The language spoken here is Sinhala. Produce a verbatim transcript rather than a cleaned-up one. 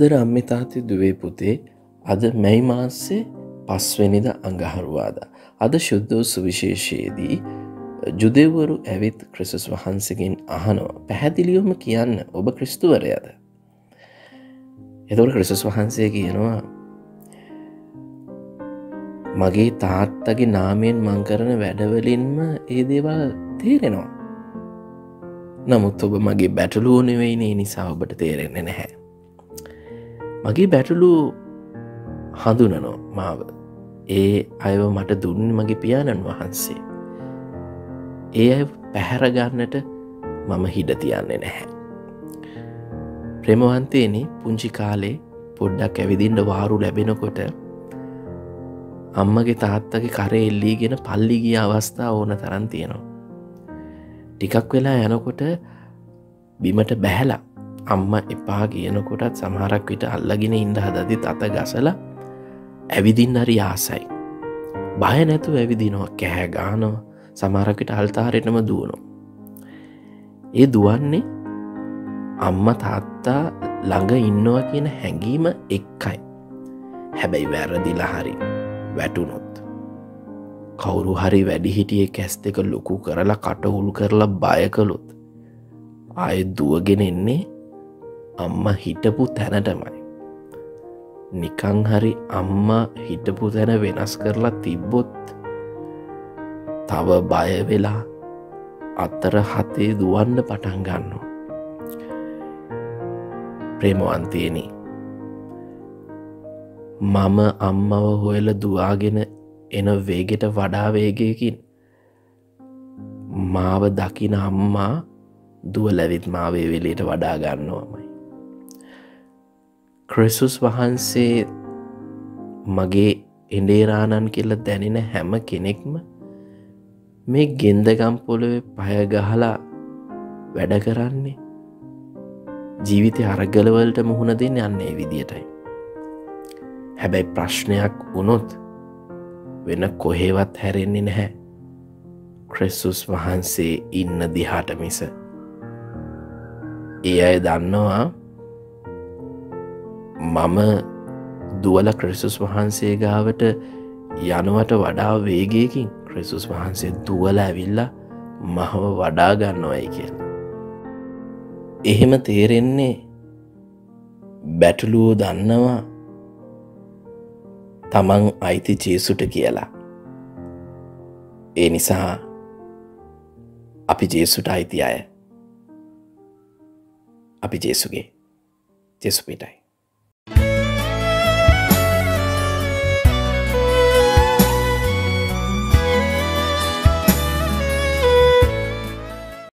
ආදර අම්මේ තාත්තේ දුවේ පුතේ අද මැයි මාසේ පස්වෙනිදා අඟහරුවාදා අද ශුද්ධ සුවිශේෂයේදී ජුදෙව්වරු ඇවිත් ක්‍රිස්තුස් වහන්සේගෙන් අහනවා පැහැදිලිවම කියන්න ඔබ ක්‍රිස්තුවරයාද? එතකොට ක්‍රිස්තුස් වහන්සේ කියනවා මගේ තාත්තගේ නාමයෙන් මං කරන වැඩවලින්ම ඒ දේවල් තේරෙනවා. නමුත් ඔබ මගේ බැටළුවෝ නෙවෙයිනේ, ඒ නිසා ඔබට තේරෙන්නේ නැහැ. මගේ බැටළුවෝ හඳුනනවා මාව. ඒ අයව මට දුන්නේ මගේ පියාණන් වහන්සේ. ඒ අය පැහැර ගන්නට මම හිඩ තියන්නේ නැහැ. ප්‍රේමවන්තයනි, පුංචි කාලේ පොඩ්ඩක් ඇවිදින්න වාරු ලැබෙනකොට අම්මගේ තාත්තගේ කරේ එල්ලීගෙන පල්ලි ගිය අවස්ථා ඕන තරම් තියෙනවා. ටිකක් වෙලා යනකොට බිමට බැහැලා අම්මා එපා කියනකොටත් සමහරක් විට අල්ලගෙන ඉඳ හදද්දිත් අත ගසලා ඇවිදින්න හරි ආසයි. බය නැතුව ඇවිදිනවා, කෑ ගන්නවා, සමහරක් විට අල්තාරෙටම දුවනවා. ඒ දුවන්නේ අම්මා තාත්තා ළඟ ඉන්නවා කියන හැඟීම එක්කයි. හැබැයි වැරදිලා හරි වැටුනොත් කවුරු හරි වැඩිහිටියෙක් ඇස් දෙක ලොකු කරලා කට උල් කරලා බය කළොත් ආයෙ දුවගෙන එන්නේ අම්මා හිටපු තැනටමයි. නිකන් හරි අම්මා හිටපු තැන වෙනස් කරලා තිබ්බොත් තව බය වෙලා අතර හතේ දුවන්න පටන් ගන්නවා. ප්‍රේමවන්තයනි, මම අම්මව හොයලා දුවාගෙන එන වේගෙට වඩා වේගයකින් මාව දකින අම්මා දුවලවිත් මාවේ වෙලේට වඩා ගන්නවමයි. ක්‍රිස්තුස් වහන්සේ මගේ එඬේරාණන් කියලා දැනෙන හැම කෙනෙක්ම මේ ගෙන්දගම් පොළොවේ පය ගහලා වැඩ කරන්නේ ජීවිතය අරගලවලට මුහුණ දෙන්න යන්නේ විදියටයි. හැබැයි ප්‍රශ්නයක් වුණොත් වෙන කොහෙවත් හැරෙන්නේ නැහැ ක්‍රිස්තුස් වහන්සේ ඉන්න දිහාට මිස. ඒ අය දන්නවා මම දුවල ක්‍රිස්තුස් වහන්සේ ගාවට යනවට වඩා වේගයකින් ක්‍රිස්තුස් වහන්සේ දුවල ඇවිල්ලා මහව වඩා ගන්නවයි කියලා. එහෙම තේරෙන්නේ බැටළුවෝ දන්නවා තමන් අයිති ජේසුට කියලා. ඒ නිසා අපි ජේසුට අයිති අය. අපි ජේසුගේ ජේසු පිටයි.